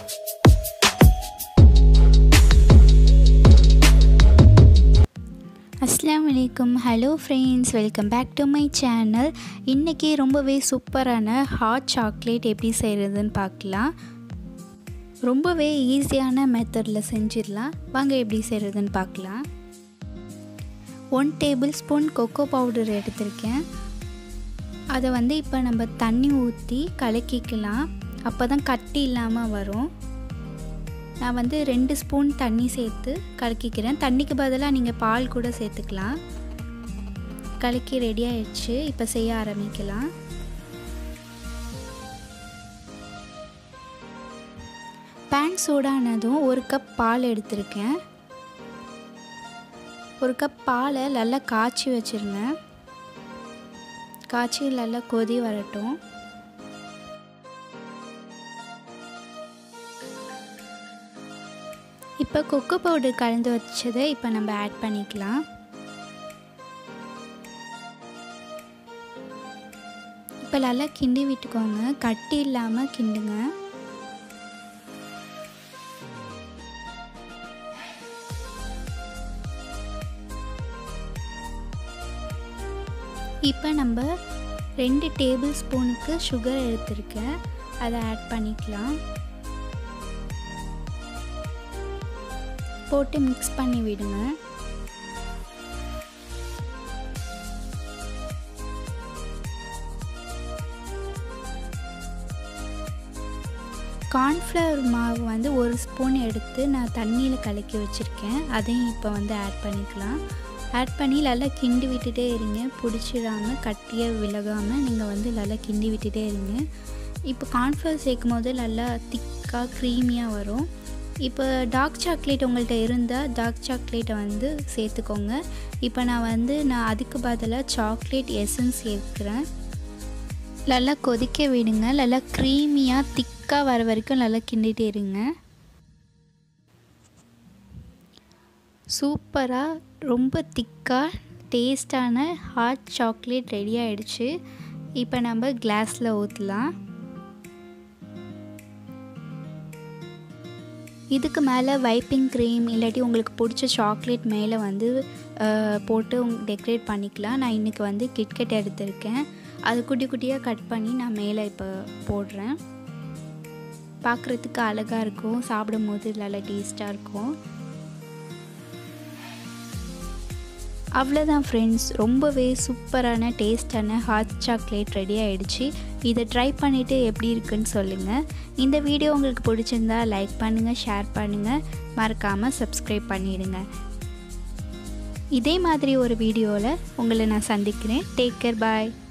अस्सलामुअलैकुम hello friends welcome back to my channel इनके ரொம்பவே சூப்பரான ஹாட் சாக்லேட் எப்படி செய்யறதுன்னு பார்க்கலாம் ரொம்பவே ஈஸியான மெத்தட்ல செஞ்சிரலாம் வாங்க எப்படி செய்யறதுன்னு பார்க்கலாம் 1 டேபிள்ஸ்பூன் கோகோ பவுடர் எடுத்துர்க்கேன் அத வந்து இப்போ நம்ம தண்ணி ஊத்தி கலக்கிக்கலாம் அப்பதான் கட்டி இல்லாம வரும் நான் வந்து 2 ஸ்பூன் தண்ணி சேர்த்து கலக்கிக்கிறேன் தண்ணிக்கு பதிலா நீங்க பால் கூட சேர்த்துக்கலாம் கலக்கி ரெடி ஆயிடுச்சு இப்போ செய்ய ஆரம்பிக்கலாம் pan சூடானதும் 1 கப் பால் எடுத்துர்க்கேன் 1 கப் பாலை நல்லா காய்ச்சி வச்சிருங்க காய்ச்சி நல்லா கொதி வரட்டும் இப்போ கோகோ பவுடர் கலந்து வச்சதை இப்போ நம்ம ஆட் பண்ணிக்கலாம் இப்போ நல்லா கிண்டி விட்டுக்கோங்க கட்டி இல்லாம கிண்டுங்க இப்போ நம்ம 2 டேபிள் ஸ்பூனுக்கு சுகர் எடுத்துர்க்கேன் அதை ஆட் பண்ணிக்கலாம் போட்டு mix பண்ணி விடுங்க கார்ன்ஃப்ளவர் மாவு வந்து 1 ஸ்பூன் எடுத்து நான் தண்ணியில கலக்கி வச்சிருக்கேன் அதையும் இப்போ வந்து ஆட் பண்ணிக்கலாம் ஆட் பண்ணி நல்லா கிண்டி விட்டுட்டே இருங்க புடிச்சிராம கட்டியா விலகாம நீங்க வந்து நல்லா கிண்டி விட்டுட்டே இருங்க இப்போ கார்ன்ஃப்ளவர் சேர்க்கும்போது நல்லா திக்கா க்ரீமியா வரும் இப்போ டார்க் சாக்லேட் உங்கள்ட்ட இருந்தா டார்க் சாக்லேட்டை வந்து சேர்த்துக்கோங்க இப்போ நான் அதுக்கு பதிலா சாக்லேட் எசன்ஸ் சேர்க்கிறேன் நல்லா கொதிக்க விடுங்க நல்லா க்ரீமியா திக்கா வர வரைக்கும் நல்லா கிண்டிட்டே இருங்க சூப்பரா ரொம்ப திக்கா டேஸ்டான ஹாட் சாக்லேட் ரெடி ஆயிடுச்சு இப்போ நம்ம கிளாஸ்ல ஊத்தலாம் இதுக்கு மேலே வைப்பிங் க்ரீம் இல்லாட்டி உங்களுக்கு பிடிச்ச சாக்லேட் மேலே வந்து போட்டு டெக்கரேட் பண்ணிக்கலாம் நான் இன்றைக்கி வந்து கிட்கட் எடுத்திருக்கேன் அது குட்டி குட்டியாக கட் பண்ணி நான் மேலே இப்போ போடுறேன் பார்க்குறதுக்கு அழகாக இருக்கும் சாப்பிடும்போது நல்லா டேஸ்ட்டாக இருக்கும் அவ்வளோதான் ஃப்ரெண்ட்ஸ் ரொம்பவே சூப்பரான டேஸ்டான ஹாட் சாக்லேட் ரெடி ஆகிடுச்சு இதை ட்ரை பண்ணிவிட்டு எப்படி இருக்குன்னு சொல்லுங்கள் இந்த வீடியோ உங்களுக்கு பிடிச்சிருந்தா லைக் பண்ணுங்கள் ஷேர் பண்ணுங்கள் மறக்காமல் சப்ஸ்கிரைப் பண்ணிவிடுங்க இதே மாதிரி ஒரு வீடியோவில் உங்களை நான் சந்திக்கிறேன் டேக் கேர் பாய்